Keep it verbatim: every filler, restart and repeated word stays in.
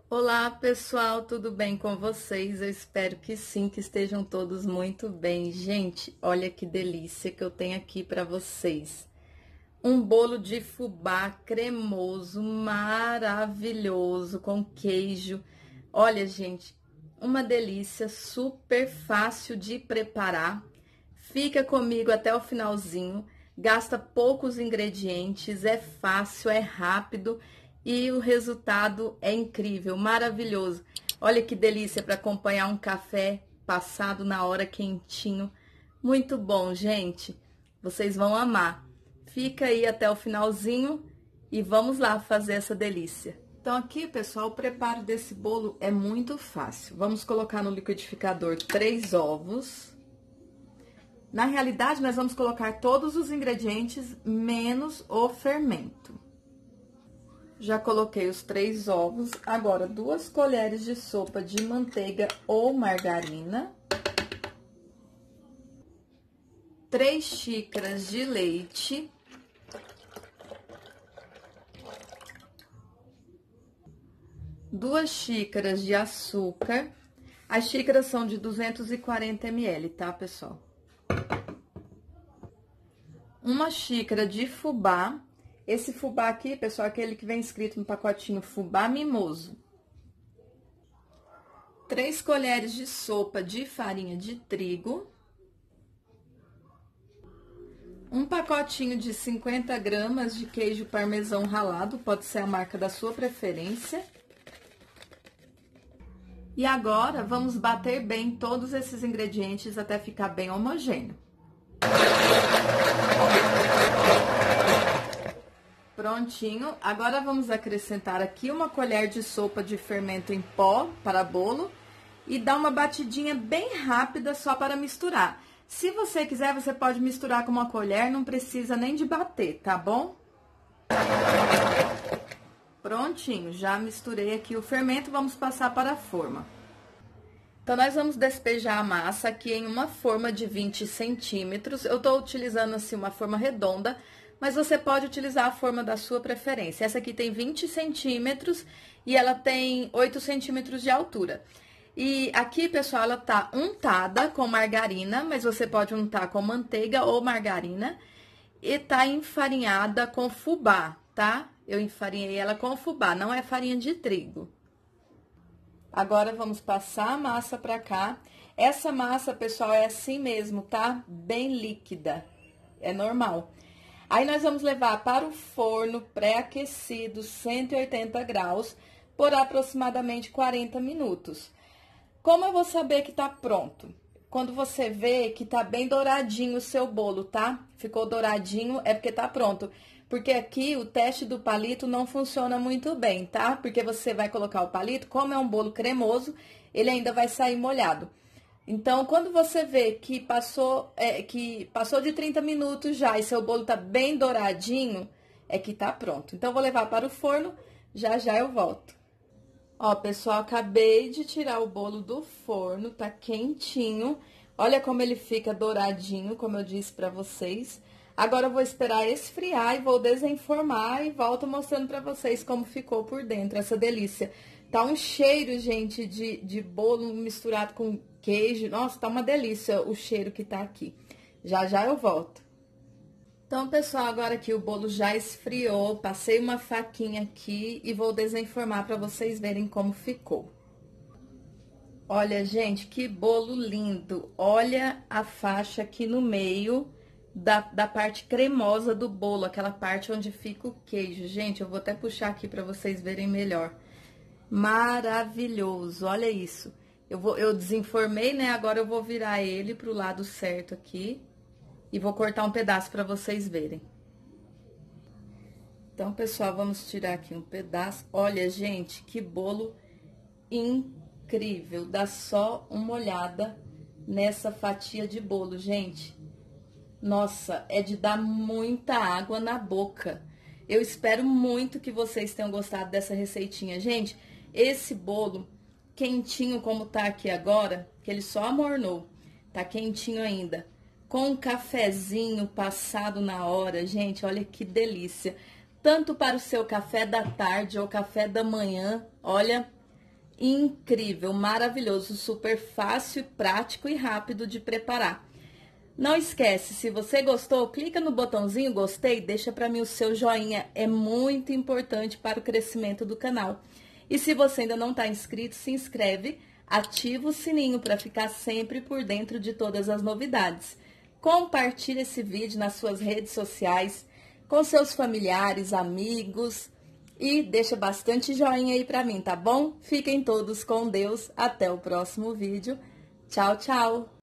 Olá, pessoal, tudo bem com vocês? Eu espero que sim, que estejam todos muito bem. Gente, olha que delícia que eu tenho aqui para vocês. Um bolo de fubá cremoso, maravilhoso, com queijo. Olha, gente, uma delícia, super fácil de preparar. Fica comigo até o finalzinho. Gasta poucos ingredientes, é fácil, é rápido e o resultado é incrível, maravilhoso. Olha que delícia para acompanhar um café passado na hora quentinho. Muito bom, gente. Vocês vão amar. Fica aí até o finalzinho e vamos lá fazer essa delícia. Então aqui, pessoal, o preparo desse bolo é muito fácil. Vamos colocar no liquidificador três ovos. Na realidade, nós vamos colocar todos os ingredientes, menos o fermento. Já coloquei os três ovos, agora duas colheres de sopa de manteiga ou margarina. Três xícaras de leite. Duas xícaras de açúcar. As xícaras são de duzentos e quarenta mililitros, tá, pessoal? Uma xícara de fubá. Esse fubá aqui, pessoal, é aquele que vem escrito no pacotinho fubá mimoso. Três colheres de sopa de farinha de trigo. Um pacotinho de cinquenta gramas de queijo parmesão ralado, pode ser a marca da sua preferência. E agora, vamos bater bem todos esses ingredientes até ficar bem homogêneo. Prontinho, agora vamos acrescentar aqui uma colher de sopa de fermento em pó para bolo e dar uma batidinha bem rápida só para misturar. Se você quiser, você pode misturar com uma colher, não precisa nem de bater, tá bom? Prontinho, já misturei aqui o fermento, vamos passar para a forma. Então, nós vamos despejar a massa aqui em uma forma de vinte centímetros. Eu tô utilizando, assim, uma forma redonda, mas você pode utilizar a forma da sua preferência. Essa aqui tem vinte centímetros e ela tem oito centímetros de altura. E aqui, pessoal, ela tá untada com margarina, mas você pode untar com manteiga ou margarina. E tá enfarinhada com fubá, tá? Eu enfarinhei ela com fubá, não é farinha de trigo. Agora, vamos passar a massa pra cá. Essa massa, pessoal, é assim mesmo, tá? Bem líquida, é normal. Aí, nós vamos levar para o forno pré-aquecido, cento e oitenta graus, por aproximadamente quarenta minutos. Como eu vou saber que tá pronto? Quando você vê que tá bem douradinho o seu bolo, tá? Ficou douradinho, é porque tá pronto. Porque aqui o teste do palito não funciona muito bem, tá? Porque você vai colocar o palito, como é um bolo cremoso, ele ainda vai sair molhado. Então, quando você vê que passou, é, que passou de trinta minutos já e seu bolo tá bem douradinho, é que tá pronto. Então, eu vou levar para o forno, já já eu volto. Ó, pessoal, acabei de tirar o bolo do forno, tá quentinho. Olha como ele fica douradinho, como eu disse pra vocês. Agora, eu vou esperar esfriar e vou desenformar e volto mostrando pra vocês como ficou por dentro, essa delícia. Tá um cheiro, gente, de, de bolo misturado com queijo. Nossa, tá uma delícia o cheiro que tá aqui. Já, já eu volto. Então, pessoal, agora que o bolo já esfriou, passei uma faquinha aqui e vou desenformar para vocês verem como ficou. Olha, gente, que bolo lindo! Olha a faixa aqui no meio da, da parte cremosa do bolo, aquela parte onde fica o queijo. Gente, eu vou até puxar aqui para vocês verem melhor. Maravilhoso, olha isso. Eu, vou, eu desenformei, né? Agora eu vou virar ele pro lado certo aqui. E vou cortar um pedaço para vocês verem. Então, pessoal, vamos tirar aqui um pedaço. Olha, gente, que bolo incrível. Dá só uma olhada nessa fatia de bolo, gente. Nossa, é de dar muita água na boca. Eu espero muito que vocês tenham gostado dessa receitinha. Gente, esse bolo quentinho como tá aqui agora, que ele só amornou, tá quentinho ainda. Com um cafezinho passado na hora, gente, olha que delícia. Tanto para o seu café da tarde ou café da manhã, olha, incrível, maravilhoso, super fácil, prático e rápido de preparar. Não esquece, se você gostou, clica no botãozinho gostei, deixa para mim o seu joinha, é muito importante para o crescimento do canal. E se você ainda não está inscrito, se inscreve, ativa o sininho para ficar sempre por dentro de todas as novidades. Compartilhe esse vídeo nas suas redes sociais, com seus familiares, amigos e deixa bastante joinha aí para mim, tá bom? Fiquem todos com Deus, até o próximo vídeo. Tchau, tchau!